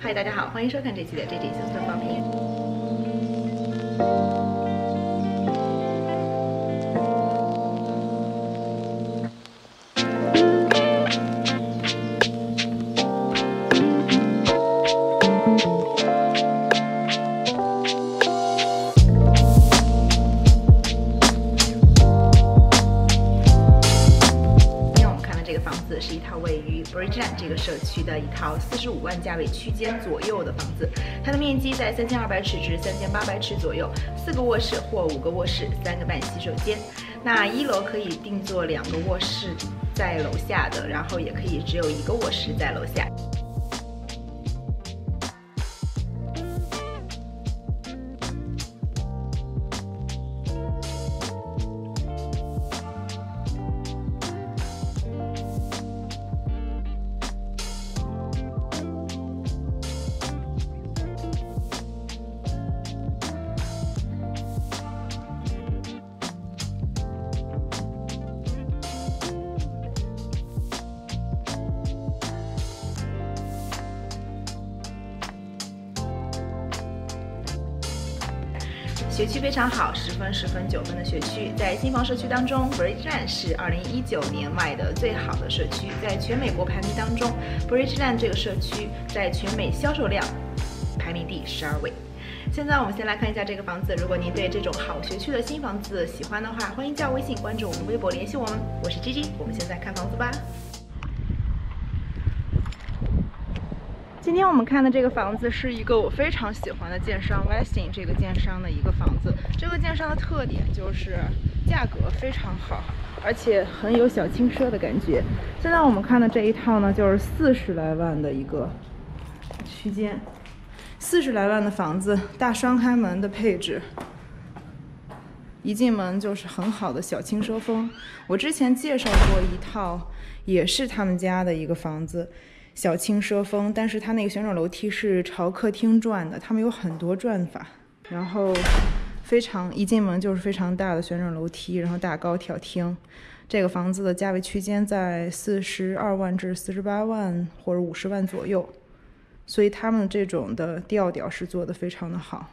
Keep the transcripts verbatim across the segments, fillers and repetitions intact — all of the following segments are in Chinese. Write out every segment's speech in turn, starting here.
嗨，大家好，欢迎收看这期的 J J 新闻报评。是一套位于 Bridgeland 这个社区的一套四十五万价位区间左右的房子，它的面积在三千二百尺至三千八百尺左右，四个卧室或五个卧室，三个半洗手间。那一楼可以定做两个卧室在楼下的，然后也可以只有一个卧室在楼下。学区非常好，十分、十分、九分的学区，在新房社区当中 ，Bridgeland 是二零一九年卖的最好的社区，在全美国排名当中 ，Bridgeland 这个社区在全美销售量排名第十二位。现在我们先来看一下这个房子，如果您对这种好学区的新房子喜欢的话，欢迎加我微信关注我们微博联系我们，我是 G G， 我们现在看房子吧。今天我们看的这个房子是一个我非常喜欢的建商 Westin 这个建商的一个房子。这个建商的特点就是价格非常好，而且很有小轻奢的感觉。现在我们看的这一套呢，就是四十来万的一个区间，四十来万的房子，大双开门的配置，一进门就是很好的小轻奢风。我之前介绍过一套，也是他们家的一个房子。小轻奢风，但是它那个旋转楼梯是朝客厅转的，他们有很多转法，然后非常一进门就是非常大的旋转楼梯，然后大高挑厅。这个房子的价位区间在四十二万至四十八万或者五十万左右，所以他们这种的调调是做的非常的好。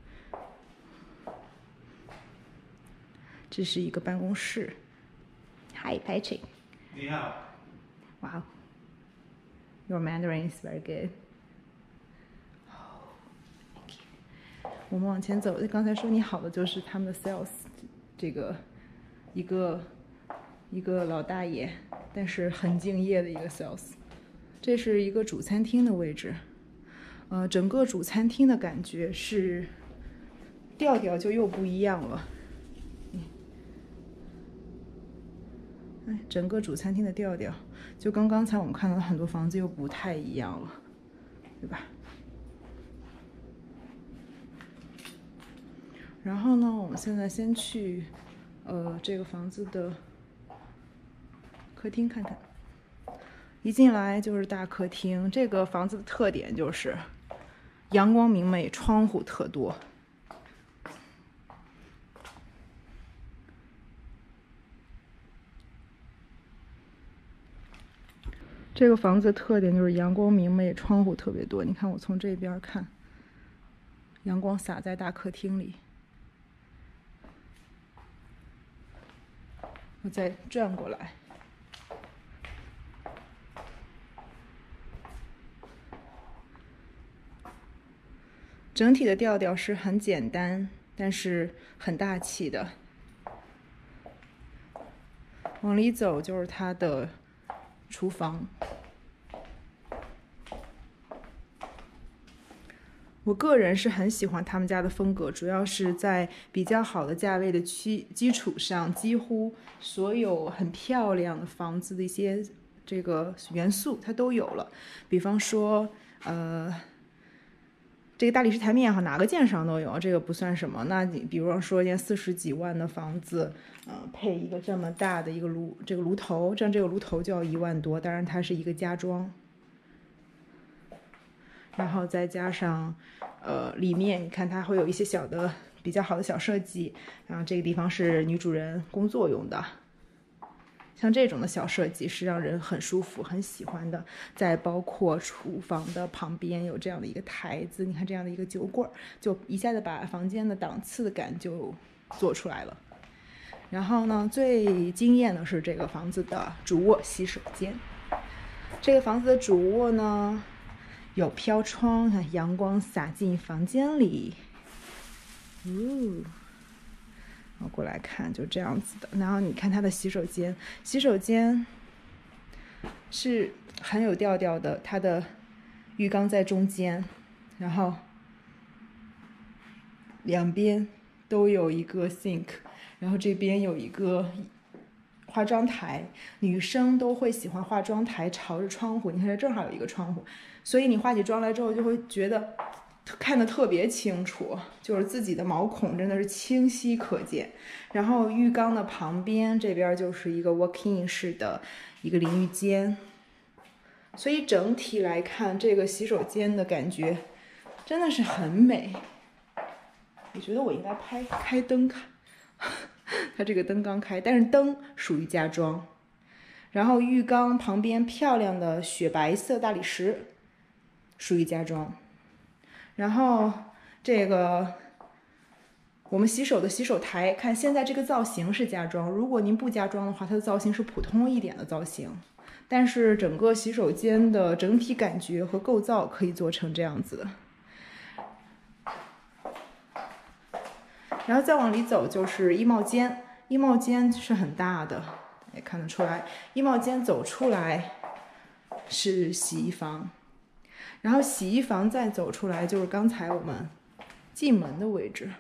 这是一个办公室。Hi Patrick。 你好。 哇。Your Mandarin is very good. Oh, thank you. 我们往前走，刚才说你好的就是他们的 sales， 这个一个一个老大爷，但是很敬业的一个 sales。这是一个主餐厅的位置，呃，整个主餐厅的感觉是调调就又不一样了。哎，整个主餐厅的调调。就跟刚才我们看到的很多房子又不太一样了，对吧？然后呢，我们现在先去，呃，这个房子的客厅看看。一进来就是大客厅，这个房子的特点就是阳光明媚，窗户特多。这个房子的特点就是阳光明媚，窗户特别多。你看我从这边看，阳光洒在大客厅里。我再转过来，整体的调调是很简单，但是很大气的。往里走就是它的厨房。我个人是很喜欢他们家的风格，主要是在比较好的价位的基基础上，几乎所有很漂亮的房子的一些这个元素它都有了。比方说，呃，这个大理石台面上哪个建商都有，这个不算什么。那你比方说一间四十几万的房子，呃，配一个这么大的一个炉，这个炉头，这样这个炉头就要一万多，当然它是一个家装。然后再加上，呃，里面你看它会有一些小的比较好的小设计，然后这个地方是女主人工作用的， 像这种的小设计是让人很舒服、很喜欢的。再包括厨房的旁边有这样的一个台子，你看这样的一个酒柜，就一下子把房间的档次感就做出来了。然后呢，最惊艳的是这个房子的主卧洗手间。这个房子的主卧呢，有飘窗，看阳光洒进房间里。哦。然后过来看，就这样子的。然后你看它的洗手间，洗手间是很有调调的，它的浴缸在中间，然后两边都有一个 sink， 然后这边有一个化妆台。女生都会喜欢化妆台朝着窗户，你看这正好有一个窗户，所以你化起妆来之后就会觉得看得特别清楚，就是自己的毛孔真的是清晰可见。然后浴缸的旁边这边就是一个 walk-in 式的一个淋浴间，所以整体来看这个洗手间的感觉真的是很美。我觉得我应该拍开灯看，它这个灯刚开，但是灯属于家装。然后浴缸旁边漂亮的雪白色大理石属于家装。然后这个我们洗手的洗手台，看现在这个造型是家装，如果您不加装的话，它的造型是普通一点的造型，但是整个洗手间的整体感觉和构造可以做成这样子。然后再往里走就是衣帽间，衣帽间是很大的，也看得出来。衣帽间走出来是洗衣房。然后洗衣房再走出来就是刚才我们进门的位置。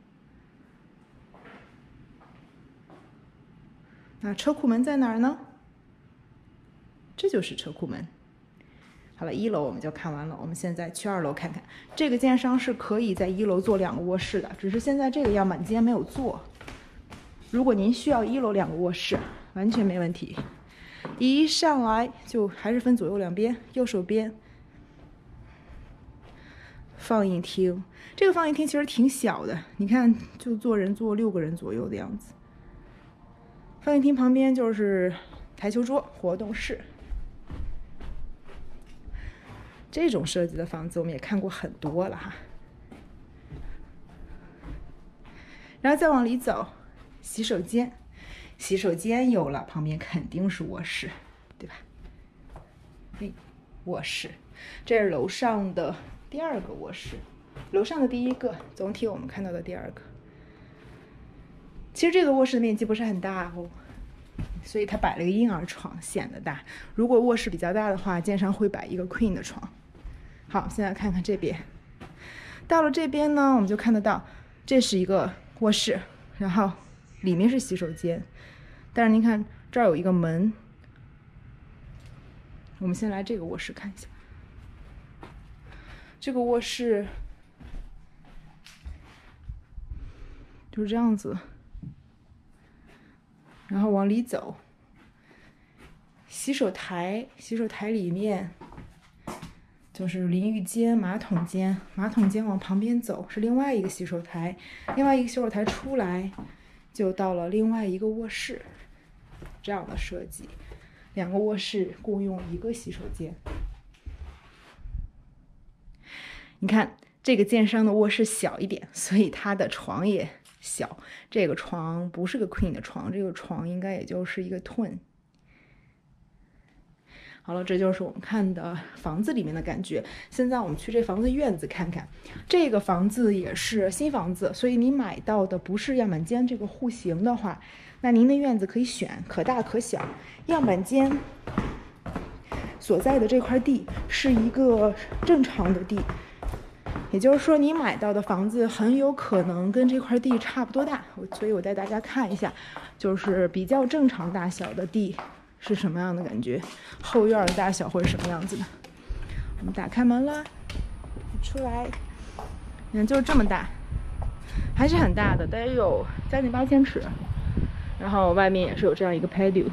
那车库门在哪儿呢？这就是车库门。好了，一楼我们就看完了，我们现在去二楼看看。这个建商是可以在一楼做两个卧室的，只是现在这个样板间没有做。如果您需要一楼两个卧室，完全没问题。一上来就还是分左右两边，右手边放映厅，这个放映厅其实挺小的，你看就坐人坐六个人左右的样子。放映厅旁边就是台球桌、活动室。这种设计的房子我们也看过很多了哈。然后再往里走，洗手间，洗手间有了，旁边肯定是卧室，对吧？哎，卧室，这是楼上的第二个卧室，楼上的第一个，总体我们看到的第二个。其实这个卧室的面积不是很大哦，所以它摆了个婴儿床显得大。如果卧室比较大的话，建商会摆一个 queen 的床。好，现在看看这边。到了这边呢，我们就看得到，这是一个卧室，然后里面是洗手间。但是您看这儿有一个门，我们先来这个卧室看一下。这个卧室就是这样子，然后往里走，洗手台，洗手台里面就是淋浴间、马桶间，马桶间往旁边走是另外一个洗手台，另外一个洗手台出来就到了另外一个卧室，这样的设计，两个卧室共用一个洗手间。你看这个建商的卧室小一点，所以它的床也小。这个床不是个 queen 的床，这个床应该也就是一个 twin。好了，这就是我们看的房子里面的感觉。现在我们去这房子院子看看。这个房子也是新房子，所以你买到的不是样板间这个户型的话，那您的院子可以选可大可小。样板间所在的这块地是一个正常的地，也就是说你买到的房子很有可能跟这块地差不多大。所以我带大家看一下，就是比较正常大小的地是什么样的感觉，后院的大小会是什么样子的。我们打开门了，出来，你看就是这么大，还是很大的，大约有将近八千尺。然后外面也是有这样一个 patio，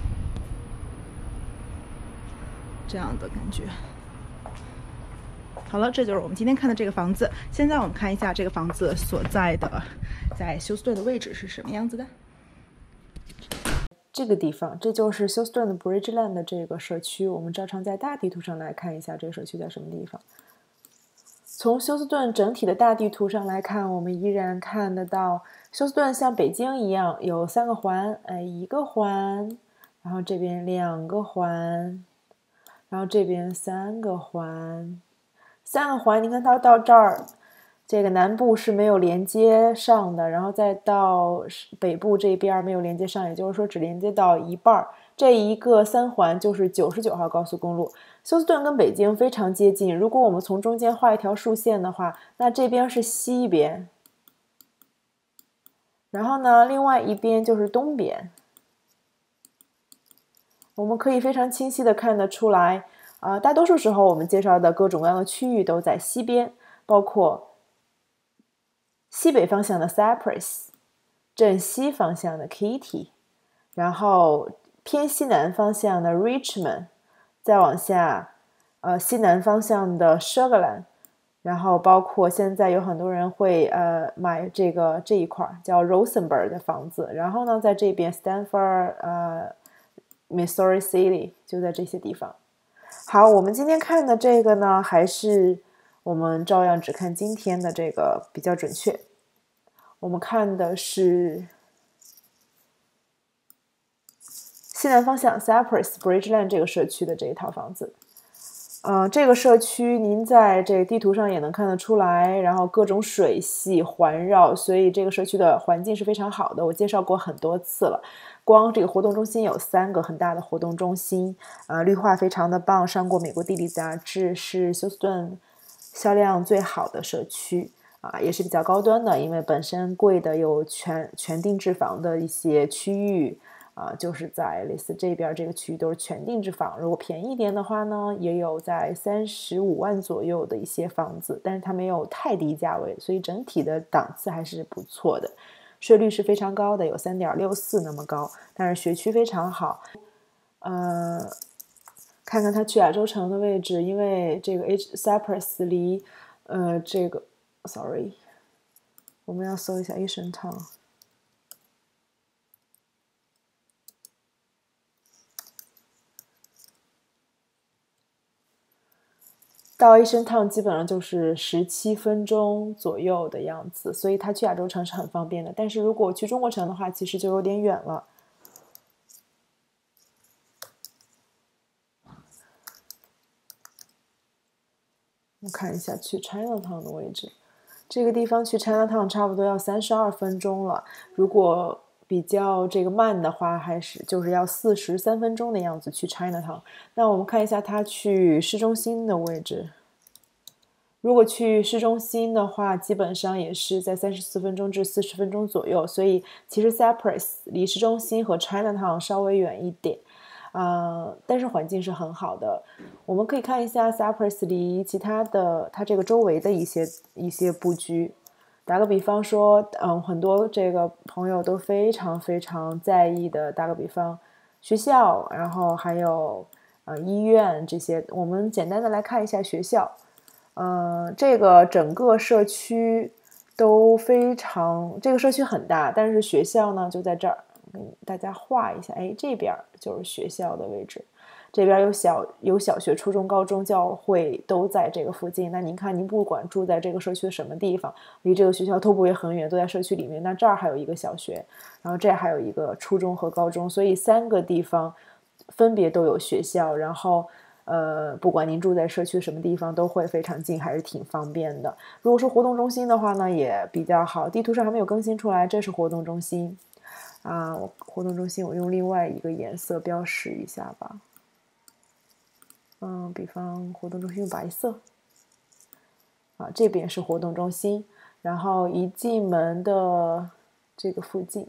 这样的感觉。 好了，这就是我们今天看的这个房子。现在我们看一下这个房子所在的，在休斯顿的位置是什么样子的。 这个地方，这就是休斯顿的 Bridgeland 的这个社区。我们照常在大地图上来看一下这个社区在什么地方。从休斯顿整体的大地图上来看，我们依然看得到休斯顿像北京一样有三个环，哎，一个环，然后这边两个环，然后这边三个环，三个环。你看它到这儿，这个南部是没有连接上的，然后再到北部这边没有连接上，也就是说只连接到一半。这一个三环就是九十九号高速公路。休斯顿跟北京非常接近，如果我们从中间画一条竖线的话，那这边是西边，然后呢，另外一边就是东边。我们可以非常清晰的看得出来，呃，大多数时候我们介绍的各种各样的区域都在西边，包括西北方向的 Cypress， 正西方向的 Katy， 然后偏西南方向的 Richmond， 再往下，呃，西南方向的 Sugarland， 然后包括现在有很多人会呃买这个这一块叫 Rosenberg 的房子，然后呢，在这边 Stanford， 呃 Missouri City 就在这些地方。好，我们今天看的这个呢，还是我们照样只看今天的这个比较准确。我们看的是西南方向 Cypress Bridgeland 这个社区的这一套房子。呃，这个社区您在这个地图上也能看得出来，然后各种水系环绕，所以这个社区的环境是非常好的。我介绍过很多次了，光这个活动中心有三个很大的活动中心，呃，绿化非常的棒，上过美国地理杂志，是休斯顿销量最好的社区啊，也是比较高端的，因为本身贵的有全全定制房的一些区域。啊，就是在类似这边这个区域都是全定制房，如果便宜一点的话呢，也有在三十五万左右的一些房子，但是它没有太低价位，所以整体的档次还是不错的，税率是非常高的，有 三点六四 那么高，但是学区非常好。呃，看看它去亚洲城的位置，因为这个 H Cypress 离呃这个 sorry， 我们要搜一下 Asian Town。到Asian Town基本上就是十七分钟左右的样子，所以它去亚洲城是很方便的。但是如果去中国城的话，其实就有点远了。我看一下去 Chinatown 的位置，这个地方去 Chinatown 差不多要三十二分钟了。如果比较这个慢的话，还是就是要四十三分钟的样子去 Chinatown。那我们看一下它去市中心的位置。如果去市中心的话，基本上也是在三十四分钟至四十分钟左右，所以其实 Cypress 离市中心和 Chinatown 稍微远一点，呃，但是环境是很好的。我们可以看一下 Cypress 离其他的它这个周围的一些一些布局。打个比方说，嗯，很多这个朋友都非常非常在意的，打个比方，学校，然后还有呃医院这些，我们简单的来看一下学校。呃，这个整个社区都非常，这个社区很大，但是学校呢就在这儿，给大家画一下，哎，这边就是学校的位置，这边有小有小学、初中、高中、教会都在这个附近。那您看，您不管住在这个社区的什么地方，离这个学校都不会很远，都在社区里面。那这儿还有一个小学，然后这儿还有一个初中和高中，所以三个地方分别都有学校，然后。呃，不管您住在社区什么地方，都会非常近，还是挺方便的。如果是活动中心的话呢，也比较好。地图上还没有更新出来，这是活动中心啊。我活动中心我用另外一个颜色标识一下吧。嗯，比方活动中心用白色啊，这边是活动中心，然后一进门的这个附近，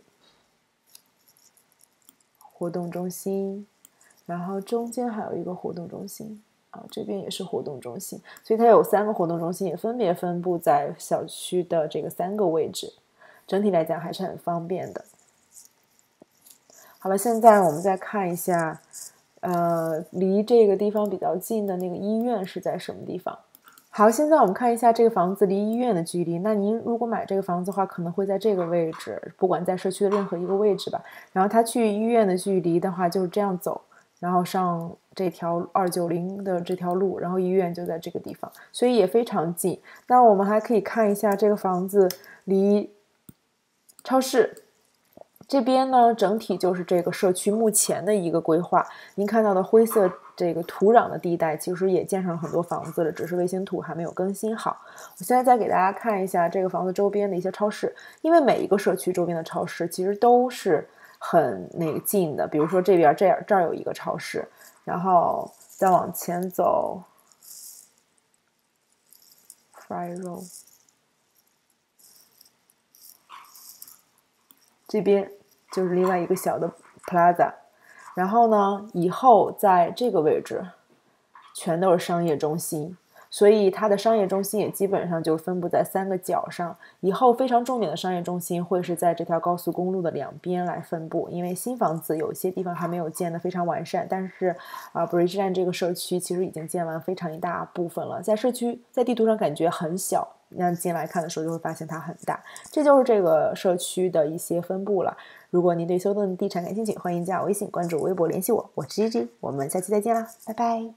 活动中心。然后中间还有一个活动中心啊，这边也是活动中心，所以它有三个活动中心，也分别分布在小区的这个三个位置，整体来讲还是很方便的。好了，现在我们再看一下，呃，离这个地方比较近的那个医院是在什么地方？ 好，现在我们看一下这个房子离医院的距离。那您如果买这个房子的话，可能会在这个位置，不管在社区的任何一个位置吧。然后它去医院的距离的话就是这样走，然后上这条二九零的这条路，然后医院就在这个地方，所以也非常近。那我们还可以看一下这个房子离超市这边呢，整体就是这个社区目前的一个规划。您看到的灰色这个土壤的地带，其实也建上了很多房子了，只是卫星图还没有更新好。我现在再给大家看一下这个房子周边的一些超市，因为每一个社区周边的超市其实都是很那个近的。比如说这边这样这儿有一个超市，然后再往前走 ，Fry Road 这边就是另外一个小的 Plaza， 然后呢，以后在这个位置全都是商业中心，所以它的商业中心也基本上就分布在三个角上。以后非常重点的商业中心会是在这条高速公路的两边来分布，因为新房子有一些地方还没有建得非常完善，但是啊 ，Bridge Land 这个社区其实已经建完非常一大部分了，在社区在地图上感觉很小，那进来看的时候就会发现它很大。这就是这个社区的一些分布了。如果您对休顿地产感兴趣，欢迎加我微信关注微博联系我，我是 Gigi，我们下期再见啦，拜拜。